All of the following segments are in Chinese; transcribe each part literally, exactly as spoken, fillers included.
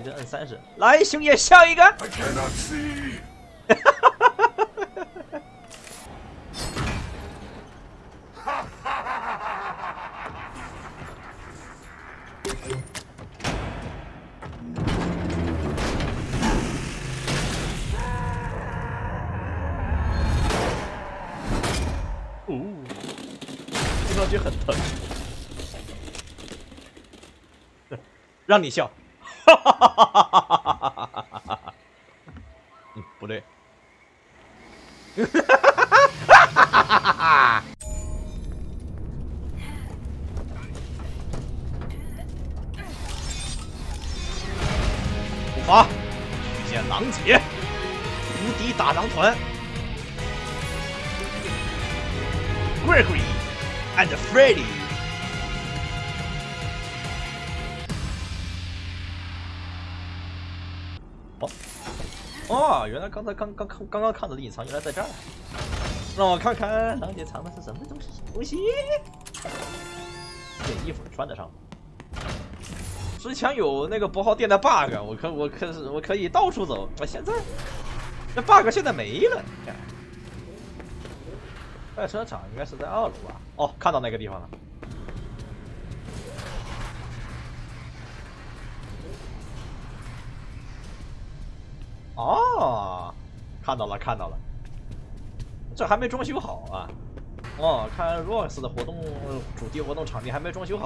你这摁三十，来，兄爷下一个。 I cannot see. 哦，听上去很疼，让你笑。哈哈哈哈哈哈哈哈哈！嗯，不对。哈哈哈哈哈哈！出发，遇见狼姐，无敌大狼团。Gregory and Freddy。哦，哦，原来刚才刚刚刚刚刚看到的隐藏原来在这儿。让我看看狼姐藏的是什么东西？东西？这衣服穿得上。之前有那个拨号店的 bug， 我可我可是我可以到处走。我现在这 bug 现在没了。赛车场应该是在二楼吧？哦，看到那个地方了。哦，看到了，看到了。这还没装修好啊！哦，看 Rox 的活动主题活动场地还没装修好，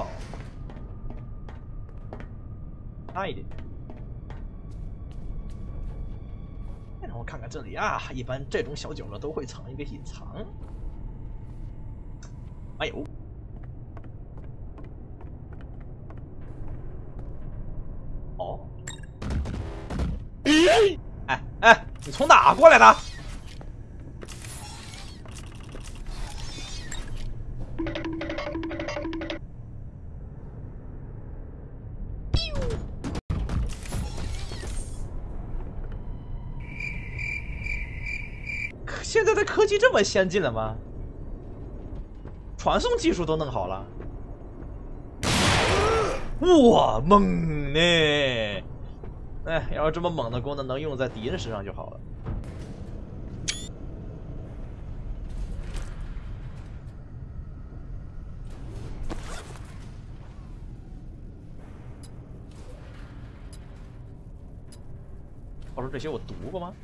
差一点。然后看看这里啊，一般这种小角落都会藏一个隐藏。哎呦！哦！哎哎，你从哪过来的？现在的科技这么先进了吗？传送技术都弄好了，哇，猛呢！哎，要是这么猛的功能能用在敌人身上就好了。我说这些我读过吗？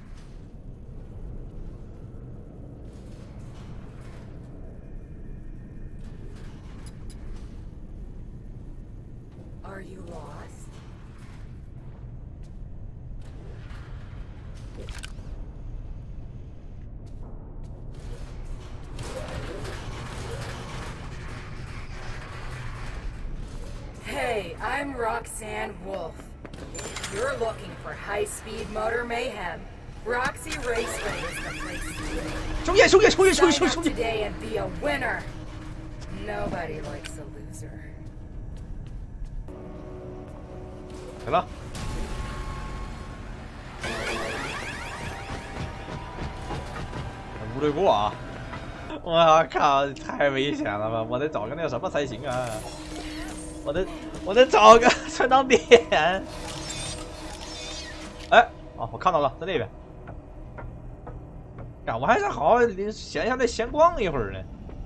Are you lost? Hey, I'm Roxanne Wolf. You're looking for high-speed motor mayhem. Roxy Raceway is the place to be. 兄弟，兄弟，兄弟，兄弟， Sign 兄 up 弟！ today and be a winner. Nobody likes a loser. 来了。无对过啊！我靠，太危险了吧！我得找个那个什么才行啊！我得，我得找个存档点。哎，哦，我看到了，在那边。干，我还是好好闲下来闲逛一会儿呢。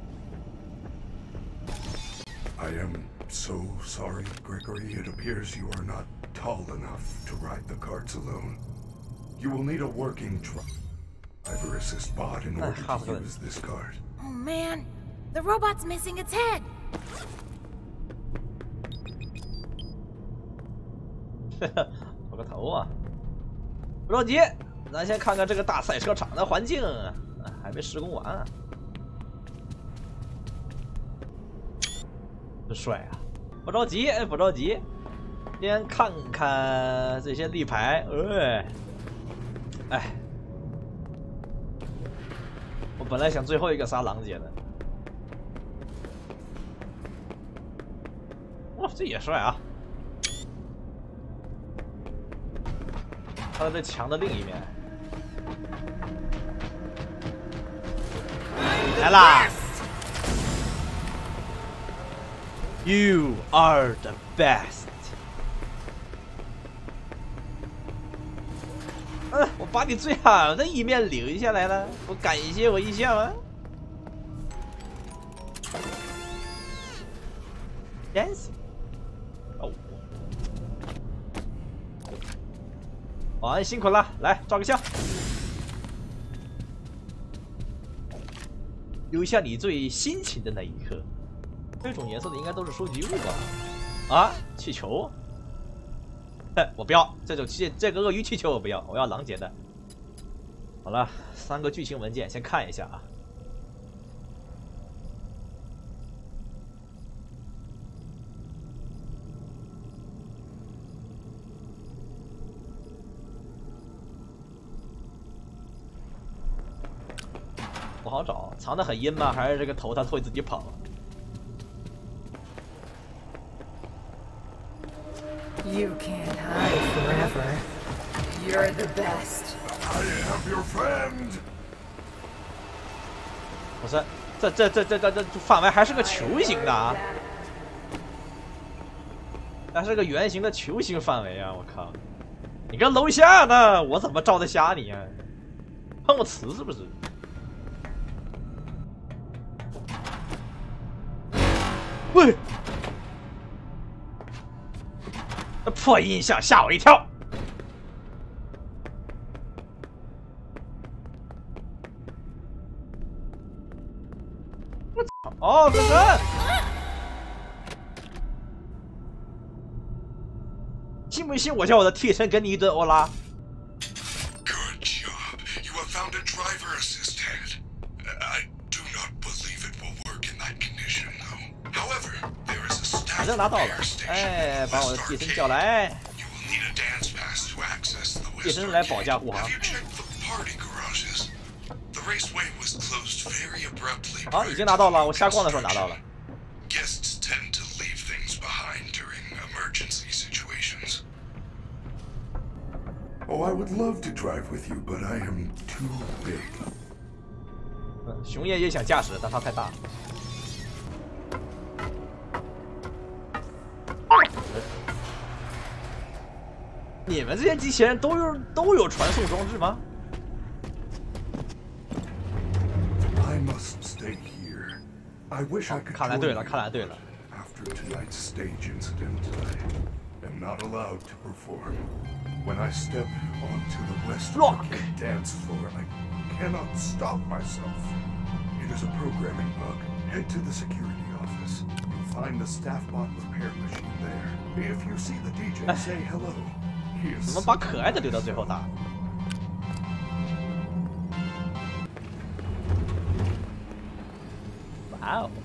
I am so sorry, Gregory. It appears you are not tall enough to ride the carts alone. You will need a working driver assist bot in order to use this cart. Oh man, the robot's missing its head. 头个头啊！不着急，咱先看看这个大赛车场的环境，还没施工完啊。 真帅啊！不着急，哎，不着急，先看看这些立牌。哎，哎，我本来想最后一个杀狼姐的。哇，这也帅啊！他在墙的另一面。来啦！ You are the best. 嗯，我把你最好的一面留下来了，不感谢我一下吗 ？Dancing。哦。保安辛苦了，来照个相。留下你最辛勤的那一刻。这种颜色的应该都是收集物吧？啊，气球。 我不要这种气，这个鳄鱼气球我不要，我要狼结的。好了，三个剧情文件先看一下啊。不好找，藏得很阴吗？还是这个头它会自己跑？ You can't hide forever. You're the best. I am your friend. 不是，这这这这这这范围还是个球形的啊，还是个圆形的球形范围啊！我靠，你跟楼下呢，我怎么照得瞎你啊？碰我瓷是不是？喂！ 破音响吓我一跳！我操！哦，哥哥，信不信我叫我的替身给你一顿欧拉 Good job. You have found a driver assist head. I do not believe it will work in that condition, though. However, there is a 反 staff 正拿到了 repair，station 哎， in 把 the 我的 West 替身 Arcade. 叫来， You will need a dance pass to access the 替 West 身来保 Arcade. 驾护航 Have。you checked the party garages? The raceway was closed very abruptly. 好，已经拿到了，我瞎逛的时候拿到了。 Guests tend to leave things behind during emergency situations. Oh, I would love to drive with you, but I am too big. 嗯，熊爷也想驾驶，但他太大。你们这些机器人都有都有传送装置吗？ I must stay here. I wish I could 看来 join 对了， you. 看来对了。 After tonight's stage incident, I am not allowed to perform. When I step onto the West Rock. Arcade dance floor, I cannot stop myself. It is a programming bug. Head to the security office. You'll find the staff bot repair machine there. If you see the D J, say hello. He is 怎么把可爱的留到最后打？哇哦！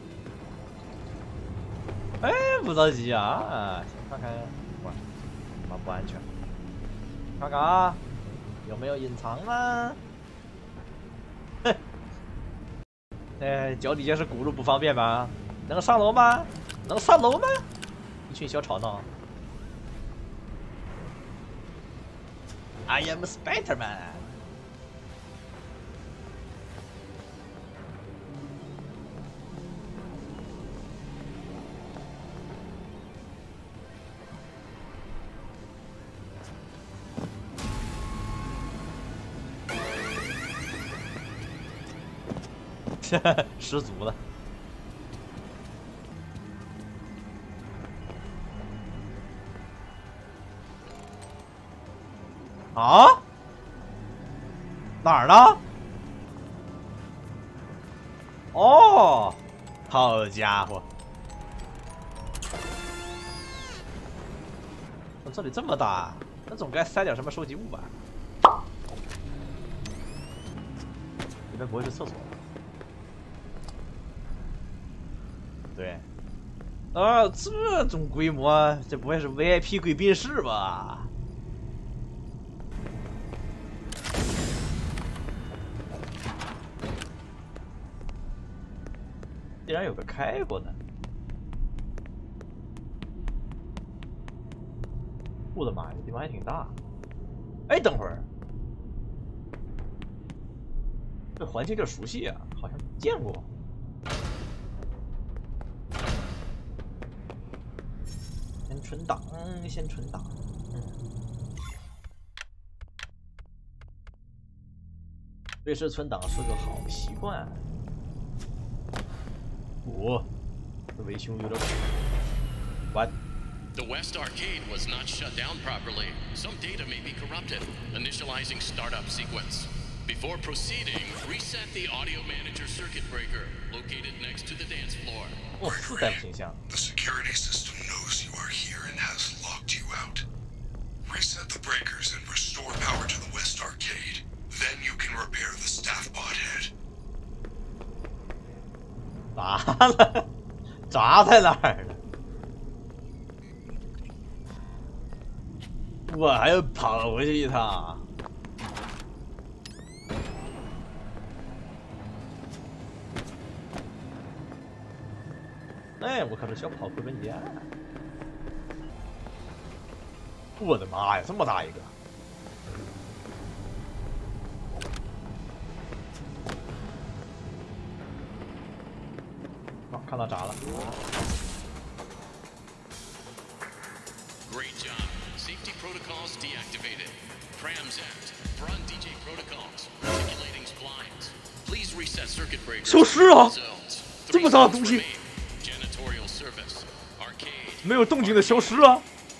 哎，不着急啊，先看看，哇，妈不安全，看看啊，有没有隐藏啊？哼，哎，脚底下是轱辘不方便吧？能上楼吗？能上楼吗？一群小吵闹。 I am Spider-Man。失足了。啊？哪儿呢？哦，好家伙！这里这么大，那总该塞点什么收集物吧？这边不会是厕所吧？对。啊，这种规模，这不会是 V I P 贵宾室吧？ 竟然有个开过的，我的妈呀，这地方还挺大。哎，等会儿，这环境有点熟悉啊，好像见过。先存档，先存档。嗯。 随时存档是个好习惯。我、哦，这维修有点苦。What? The West Arcade was not shut down properly. Some data may be corrupted. Initializing startup sequence. Before proceeding, reset the audio manager circuit breaker located next to the dance floor. 哦，自带形象。 The security system knows you are here and has locked you out. Reset the breakers and restore power to the West Arcade. Then you can repair the staff bot head. 咋了？砸在哪儿了？我还要跑回去一趟。哎，我可是想跑回本家。我的妈呀，这么大一个！哦，看到闸了。 Great job. Safety protocols deactivated. Prams Act. Run D J protocols. Articulating splines. Please reset circuit breakers. 消失了！ Zones. 这么大的东西， Janitorial service. Arcade. 没有动静的消失啊！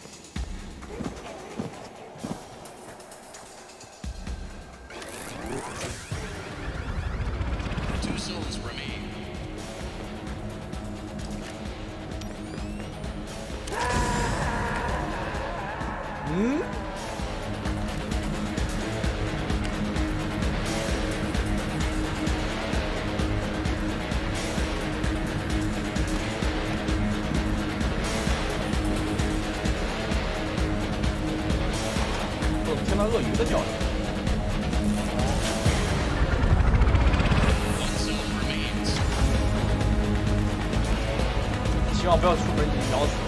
Two zones remain. 嗯？我听到鳄鱼的叫声。 One zone remains. 希望不要出门咬死。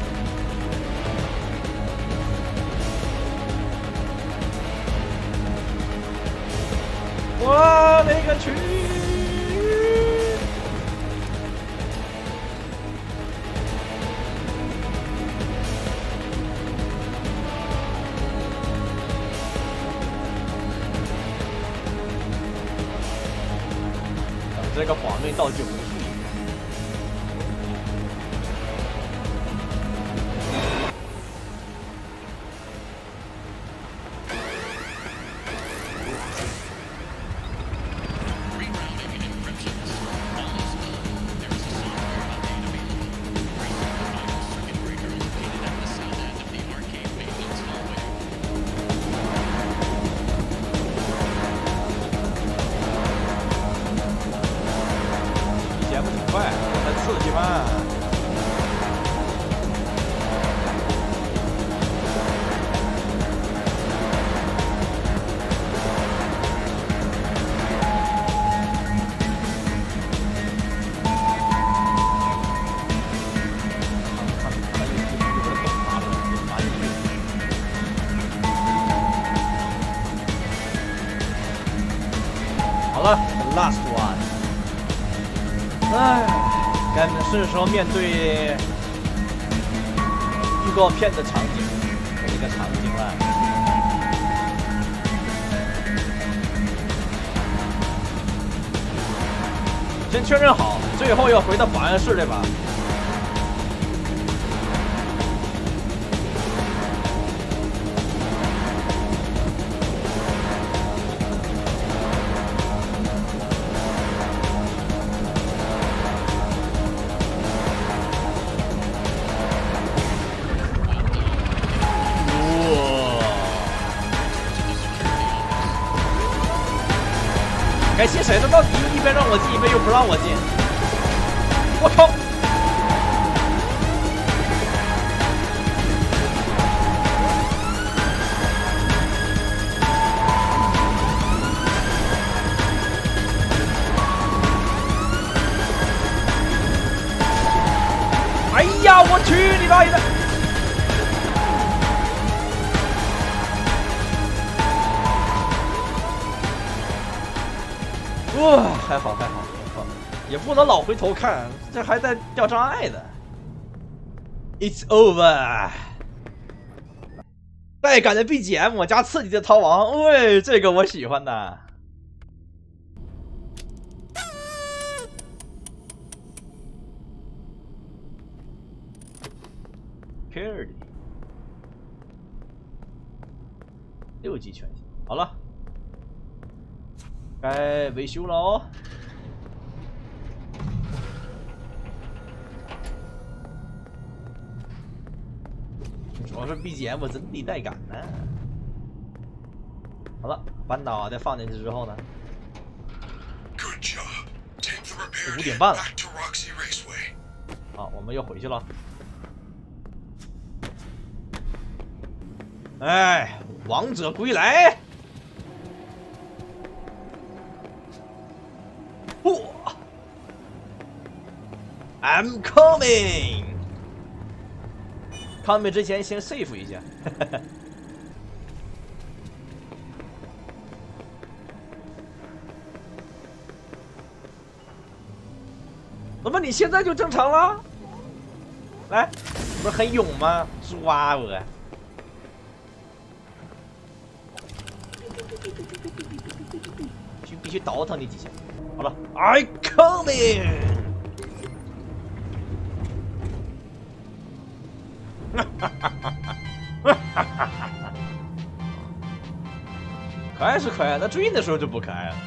我勒个去！等这个保内道具回去。 节目挺快，这才刺激嘛！好了 ，the last one。 唉，该是时候面对预告片的场景，这个场景了。先确认好，最后要回到保安室对吧？该信谁的？到底一边让我进，一边又不让我进。我靠！哎呀，我去你大爷的！ 哇、哦，还好还好，我靠，也不能老回头看，这还在掉障碍的。It's over。带感的 B G M 加刺激的逃亡，喂，这个我喜欢的。 儿的，六级全体，好了，该维修了哦。主要是 B G M 真的带感呢。好了，把脑袋放进去之后呢，五点半了。好，我们又回去了。哎，王者归来！嚯 ！I'm coming。coming 之前先 save 一下。怎么你现在就正常了？来，不是很勇吗？抓我！必须必须倒腾你几下。好了 ，I coming！ 可爱是可爱，那追的时候就不可爱了。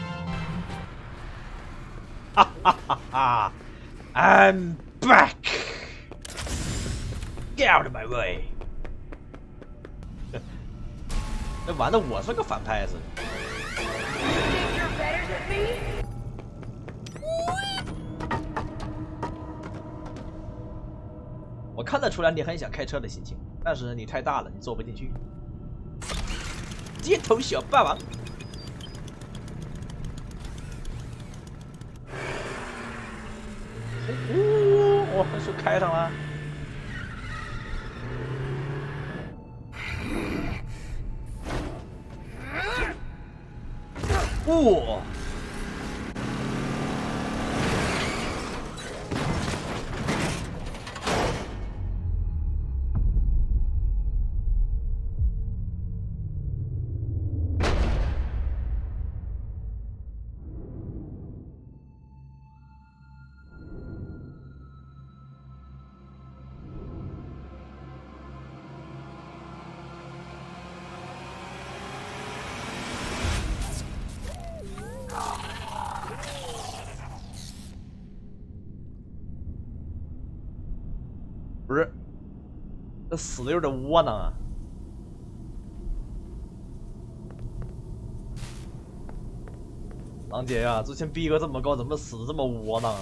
哈哈哈哈 ！I'm back! Get out of my way! 那玩的我是个反派似的。我看得出来你很想开车的心情，但是你太大了，你坐不进去。街头小霸王。呜、哦，我手开上了。哦。不是，这死的有点窝囊啊！郎姐呀、啊，之前逼格这么高，怎么死的这么窝囊啊？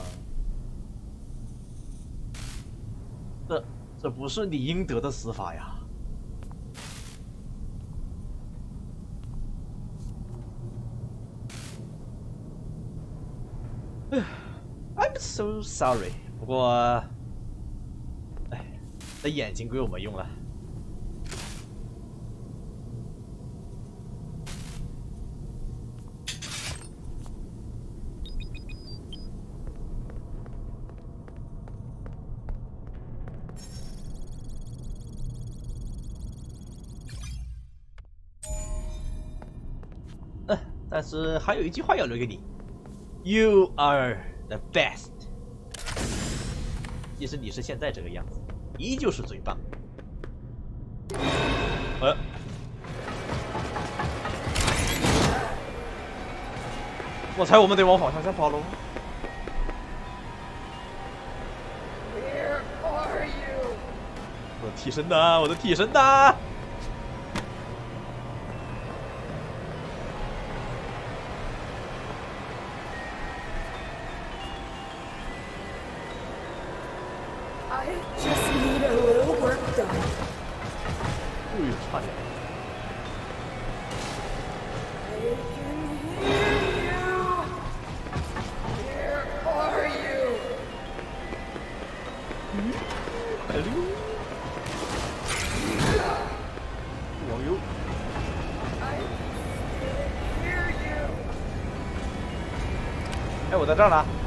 这这不是你应得的死法呀！I'm so sorry。不过。这眼睛归我们用了。嗯，但是还有一句话要留给你 ：You are the best。即使你是现在这个样子。依旧是最棒。呃，我猜我们得往方向上跑喽。我的替身呢？我的替身呢？哎呦，差点！嗯，快溜！网游。哎，我在这儿呢。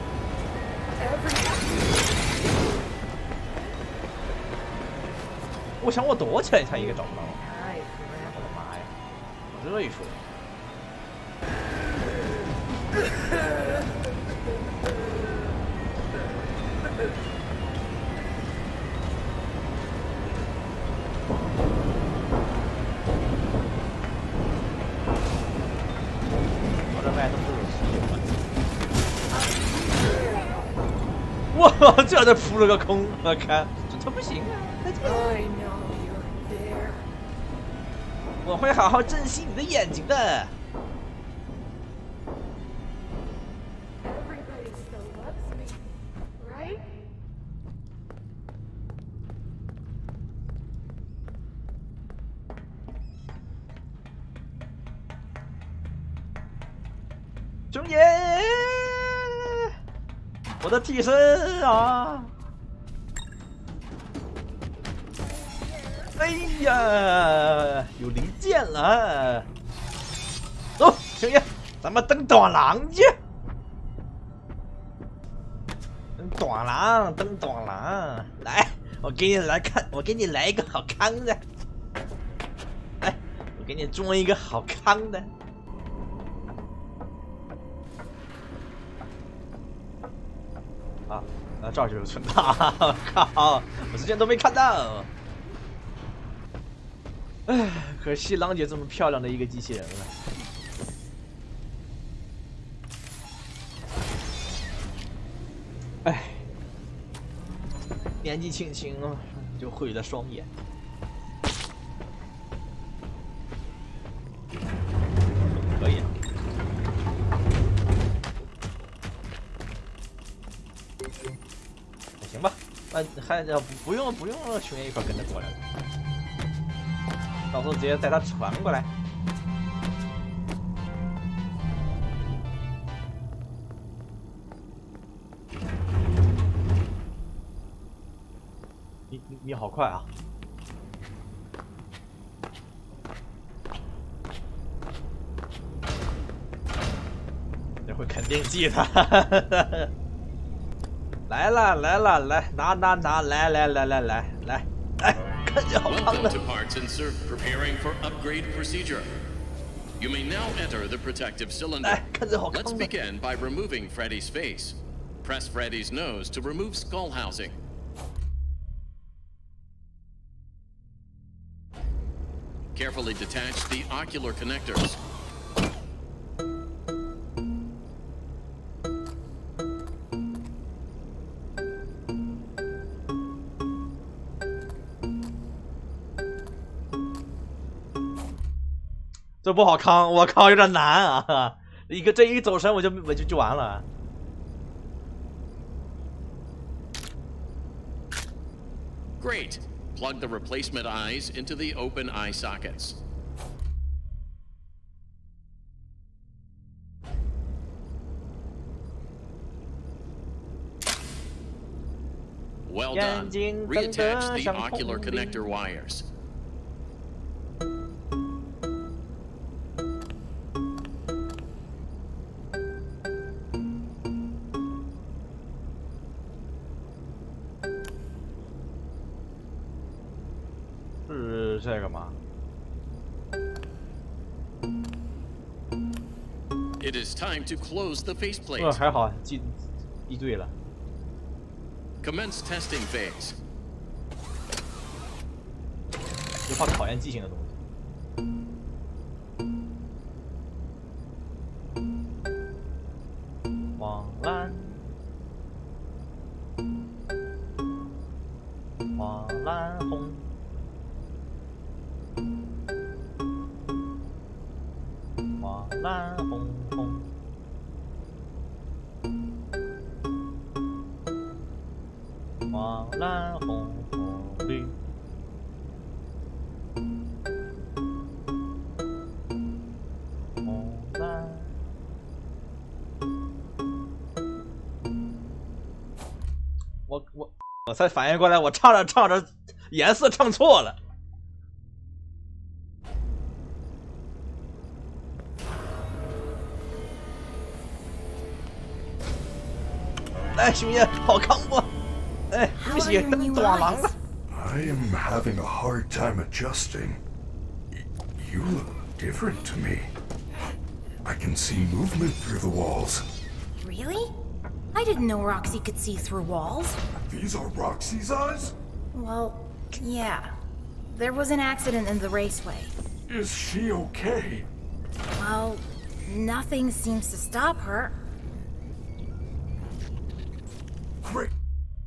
我想我躲起来他应该找不到我。我的妈呀！这一说。 这这扑了个空，我看这这不行啊！ I know you're there. 我会好好珍惜你的眼睛的。 Everybody still loves me, right? 兄弟，我的替身啊！哎呀，有零件了！走，兄弟，咱们登短廊去。登短廊，登短廊，来，我给你来看，我给你来一个好康的。来，我给你装一个好康的。 啊，那这儿就有存档，靠！我之前都没看到。唉，可惜郎姐这么漂亮的一个机器人了。唉，年纪轻轻就毁了双眼。可以。 行吧，那还要不不用不用熊爷一块跟着过来了，到时候直接带他传过来。你你你好快啊！这会肯定记得。来了来了来，拿拿拿，来来来来来来来，看见好康 Welcome 的。 to Parts Insert, preparing for upgrade procedure. You may now enter the protective cylinder. 来，看见好 Let's 康的。 begin by removing Freddy's face. Press Freddy's nose to remove skull housing. Carefully detach the ocular connectors. 这不好康，我靠，有点难啊！一个这一走神，我就我就就完了。 Great. Plug the replacement eyes into the open eye sockets. Well done. Reattach the ocular connector wires. 是这个吗？ It is time to close the 呃， faceplate. 还好，记记对了。 Commence testing phase. 就怕考验记性的东西。黄蓝，黄蓝红。 黄蓝红红，黄蓝红红绿，红蓝。我我我才反应过来，我唱着唱着颜色唱错了。 来，兄弟，好康不？哎，对不起，登短廊了。 I am having a hard time adjusting. Y- You look different to me. I can see movement through the walls. Really? I didn't know Roxy could see through walls. These are Roxy's eyes? Well, yeah. There was an accident in the raceway. Is she okay? Well, nothing seems to stop her. Great.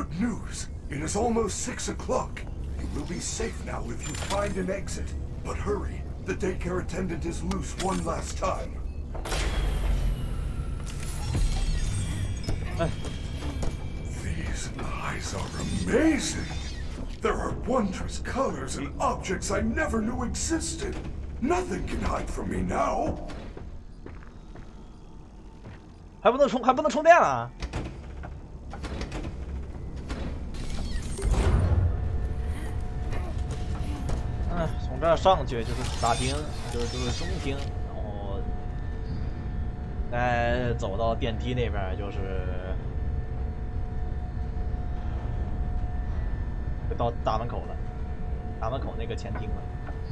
Good news! It is almost six o'clock. You will be safe now if you find an exit. But hurry, the daycare attendant is loose one last time. These eyes are amazing! There are wondrous colors and objects I never knew existed. Nothing can hide from me now. 还不能充，还不能充电啊！嗯，从这儿上去就是大厅，就是就是中厅，然后再走到电梯那边就是就到大门口了，大门口那个前厅了。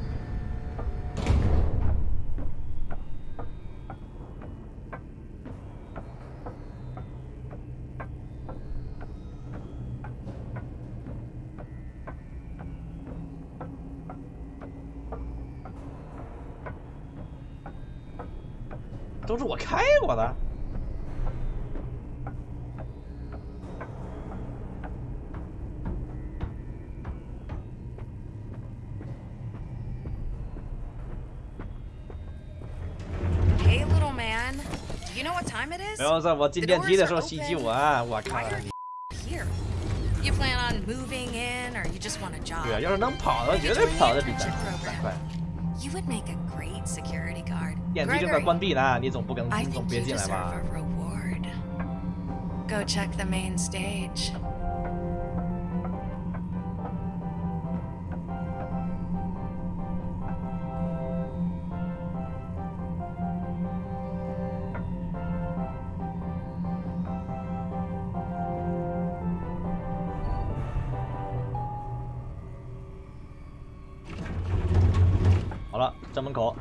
都是我开过的。 Hey, little man. Do you know what time it is? 不要在我进电梯的时候袭击我啊！我靠！ Here. You plan on moving in, or you just want a job? 对啊，要是能跑的话，绝对跑得比咱咱快。 You would make a great security guard. 电梯正在关闭呢，你总不跟 I 你总 think 别 you 进来 deserve 吧？ a reward. Go check the main stage. 好了，正门口。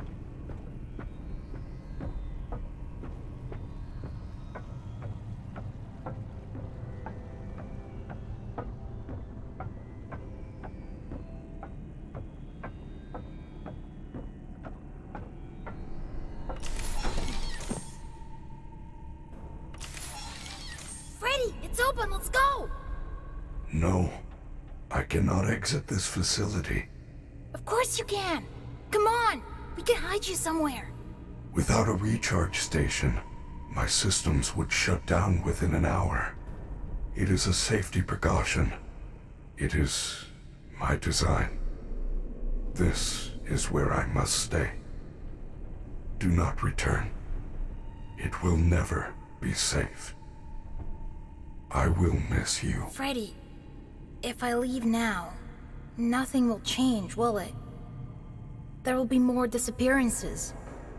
Freddy, it's open. Let's go. No, I cannot exit this facility. Of course you can. Come on. We can hide you somewhere. Without a recharge station, my systems would shut down within an hour. It is a safety precaution. It is my design. This is where I must stay. Do not return. It will never be safe. I will miss you. Freddy, if I leave now, nothing will change, will it? There will be more disappearances.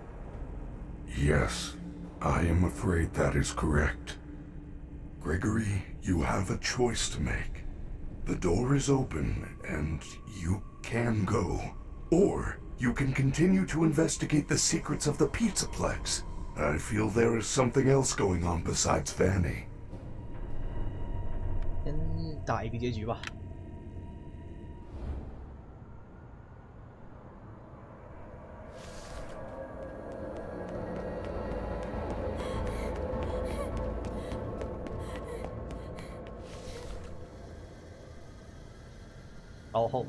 Yes, I am afraid that is correct. Gregory, you have a choice to make. The door is open, and you can go. Or you can continue to investigate the secrets of the Pizzaplex. I feel there is something else going on besides Vanny. 先打一个结局吧。然后。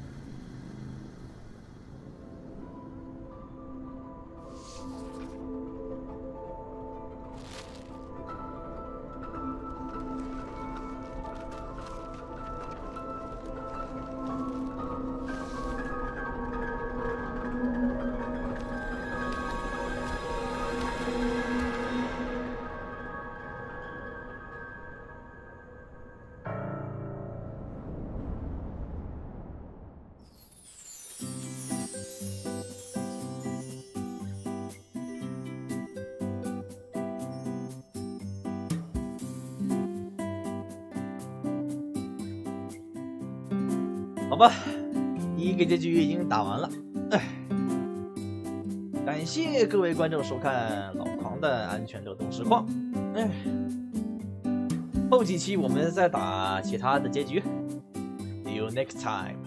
好吧，第一个结局已经打完了，哎，感谢各位观众收看老狂的安全漏洞实况，哎，后几期我们再打其他的结局 ，See you next time。